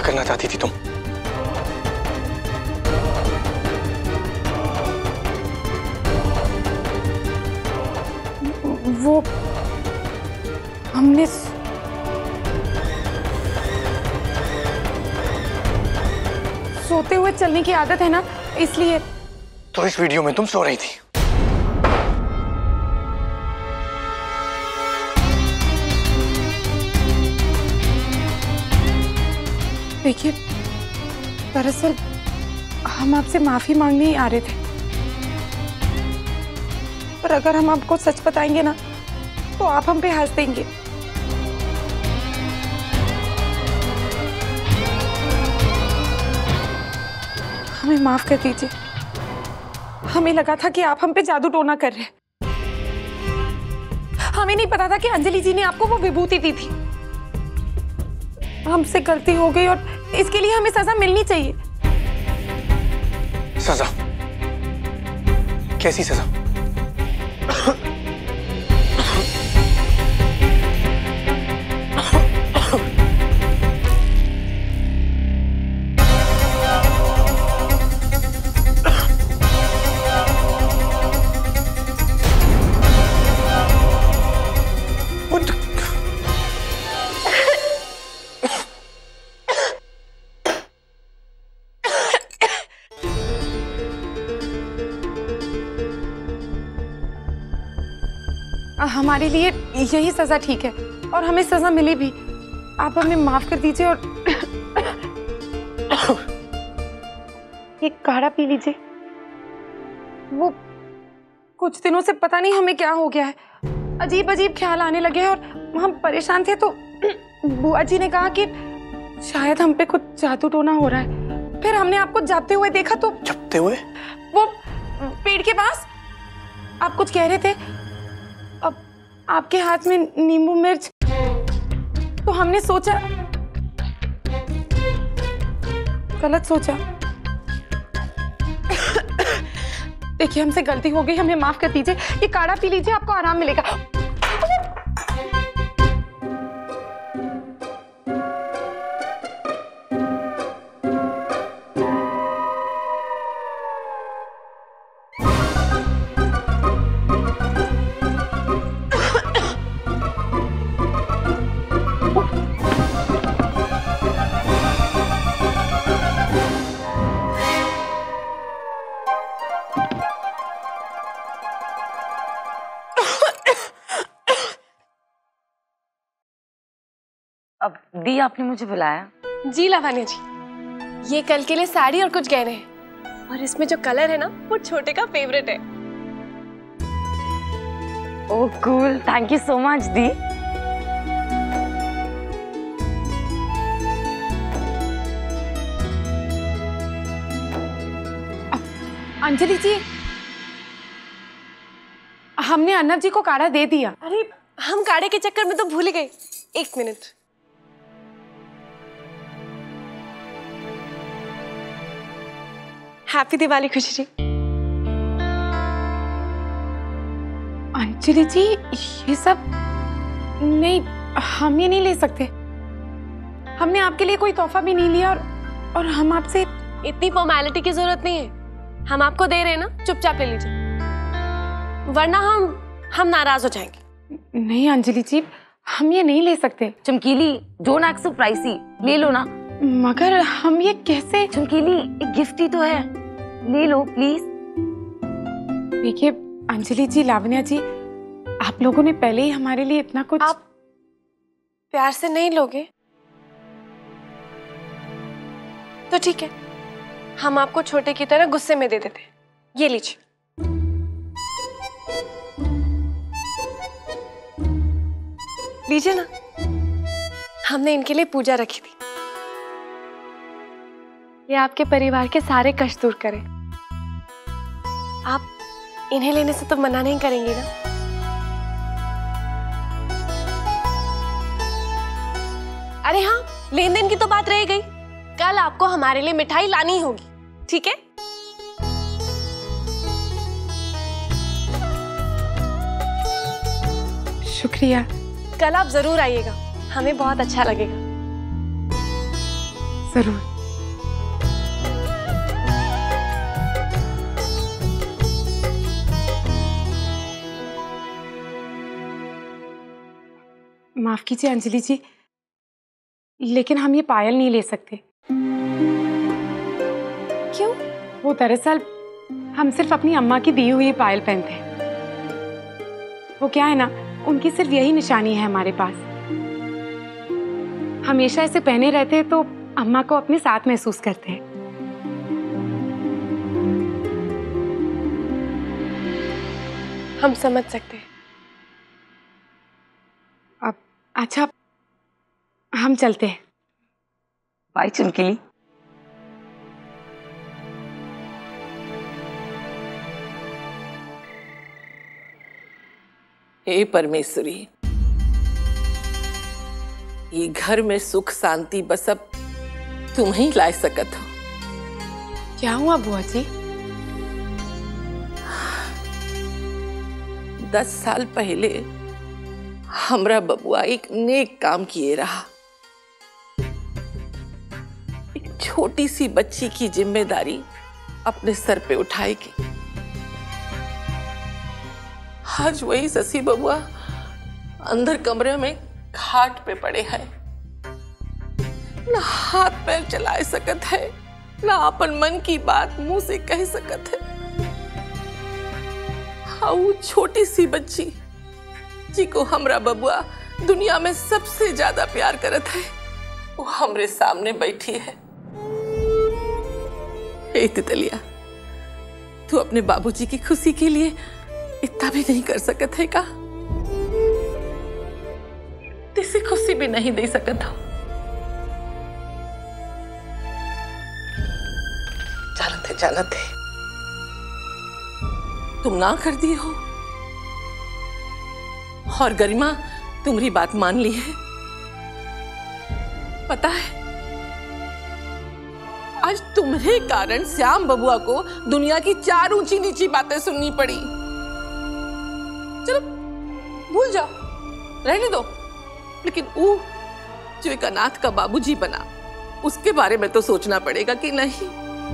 करना चाहती थी तुम? वो हमने सोते हुए चलने की आदत है ना, इसलिए। तो इस वीडियो में तुम सो रही थी? देखिए, दरअसल हम आपसे माफी मांगने ही आ रहे थे, पर अगर हम आपको सच बताएंगे ना तो आप हम पे हंस देंगे। हमें माफ कर दीजिए। हमें लगा था कि आप हम पे जादू टोना कर रहे हैं। हमें नहीं पता था कि अंजलि जी ने आपको वो विभूति दी थी। हमसे गलती हो गई और इसके लिए हमें सजा मिलनी चाहिए। सजा? कैसी सजा? हमारे लिए यही सजा ठीक है और हमें सजा मिली भी। आप हमें माफ कर दीजिए और ये काढ़ा पी लीजिए। वो कुछ दिनों से पता नहीं हमें क्या हो गया है, अजीब अजीब ख्याल आने लगे हैं और हम परेशान थे, तो बुआ जी ने कहा कि शायद हम पे कुछ जादू टोना हो रहा है। फिर हमने आपको जाते हुए देखा। तो जाते हुए? वो पेड़ के पास आप कुछ कह रहे थे, अब आपके हाथ में नींबू मिर्च, तो हमने सोचा, गलत सोचा। देखिए, हमसे गलती हो गई, हमें माफ कर दीजिए। ये काढ़ा पी लीजिए, आपको आराम मिलेगा। अब दी, आपने मुझे बुलाया? जी लावण्या जी, ये कल के लिए साड़ी और कुछ गहने हैं, और इसमें जो कलर है ना वो छोटे का फेवरेट है। Oh cool, thank you so much दी। अंजलि जी, हमने अर्नब जी को काढ़ा दे दिया। अरे हम काढ़े के चक्कर में तो भूल गए। एक मिनट। हैप्पी दिवाली खुशी जी। अंजलि जी, ये सब नहीं, हम ये नहीं ले सकते। हमने आपके लिए कोई तोहफा भी नहीं लिया और हम आपसे इतनी फॉर्मेलिटी की जरूरत नहीं है। हम आपको दे रहे हैं ना, चुपचाप ले लीजिए, वरना हम नाराज हो जाएंगे। नहीं अंजलि जी, हम ये नहीं ले सकते। चमकीली, डोंट एक्ट सो प्राइसी, ले लो ना। मगर हम ये कैसे? चमकीली, एक गिफ्ट ही तो है, ले लो प्लीज। देखिए अंजलि जी, लावण्या जी, आप लोगों ने पहले ही हमारे लिए इतना कुछ। आप प्यार से नहीं लोगे तो ठीक है, हम आपको छोटे की तरह गुस्से में दे देते हैं। ये लीजिए। लीजिए ना, हमने इनके लिए पूजा रखी थी, ये आपके परिवार के सारे कष्ट दूर करें। आप इन्हें लेने से तो मना नहीं करेंगे ना? अरे हाँ, लेन देन की तो बात रह गई, कल आपको हमारे लिए मिठाई लानी होगी, ठीक है? शुक्रिया। कल आप जरूर आइएगा, हमें बहुत अच्छा लगेगा। जरूर। माफ कीजिए अंजलि जी, लेकिन हम ये पायल नहीं ले सकते। क्यों? वो दरअसल हम सिर्फ अपनी अम्मा की दी हुई पायल पहनते हैं। वो क्या है ना, उनकी सिर्फ यही निशानी है हमारे पास। हमेशा इसे पहने रहते हैं तो अम्मा को अपने साथ महसूस करते हैं। हम समझ सकते हैं। अब अच्छा, हम चलते हैं। बाय चुनकिली। हे परमेश्वरी, ये घर में सुख शांति बस अब तुम ही ला सकत हो। क्या हुआ बुआ जी? 10 साल पहले हमरा बबुआ एक नेक काम किए रहा। एक छोटी सी बच्ची की जिम्मेदारी अपने सर पे उठाएगी। आज वही ससी बबुआ अंदर कमरे में खाट पे पड़े हैं, ना हाथ पैर चला सकत है, ना अपन मन की बात मुंह से कह सकत है। हाँ, वो छोटी सी बच्ची जी को हमरा बबुआ दुनिया में सबसे ज्यादा प्यार करत है, वो हमरे सामने बैठी है। हे तितलिया, तू अपने बाबूजी की खुशी के लिए इतना भी नहीं कर सकत है का? किसी खुशी भी नहीं दे सकत हो? जानत है तुम ना कर दी हो, और गरिमा तुम्हारी बात मान ली है। पता है, आज तुम्हारे कारण श्याम बबुआ को दुनिया की 4 ऊंची नीची बातें सुननी पड़ी। चलो भूल जाओ, रहने दो, लेकिन वो जो एक अनाथ का बाबूजी बना, उसके बारे में तो सोचना पड़ेगा कि नहीं?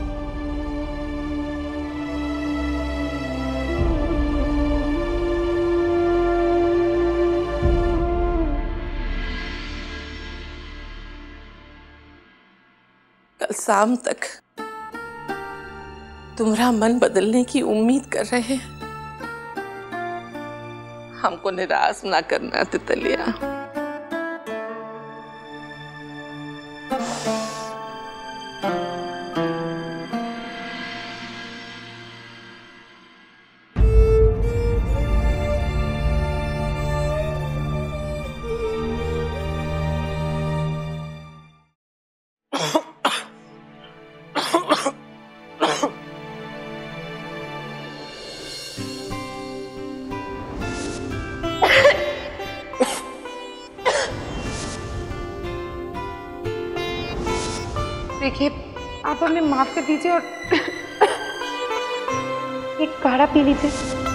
कल शाम तक तुम्हारा मन बदलने की उम्मीद कर रहे हैं। हमको निराश ना करना तितलिया। देखिए, आप हमें माफ कर दीजिए और एक काढ़ा पी लीजिए।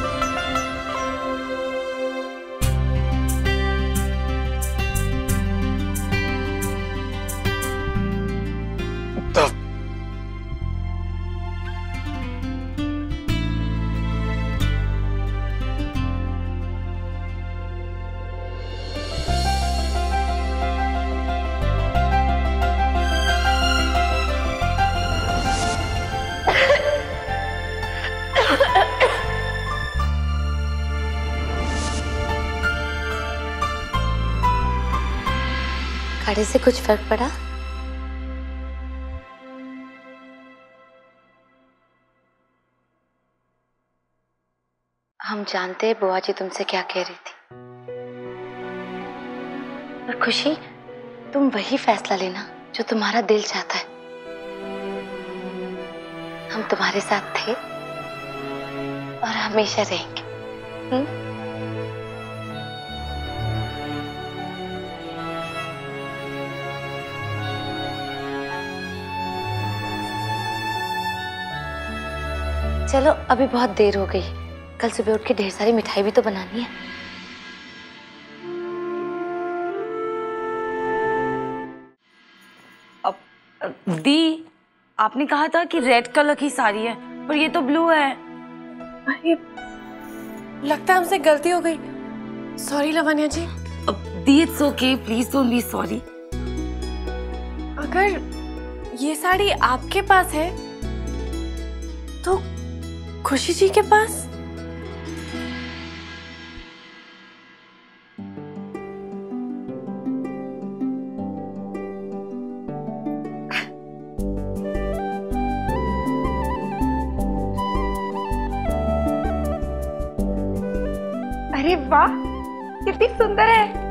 काढ़े से कुछ फर्क पड़ा? हम जानते हैं बुआ जी तुमसे क्या कह रही थी, पर खुशी, तुम वही फैसला लेना जो तुम्हारा दिल चाहता है। हम तुम्हारे साथ थे और हमेशा रहेंगे। चलो, अभी बहुत देर हो गई, कल सुबह उठ के ढेर सारी मिठाई भी तो बनानी है। अब दी, आपने कहा था कि रेड कलर की साड़ी है, पर ये तो ब्लू है। अरे लगता है हमसे गलती हो गई। सॉरी लवन्या जी। दी, it's okay, please don't be sorry. अगर ये साड़ी आपके पास है तो खुशी जी के पास? अरे वाह, कितनी सुंदर है।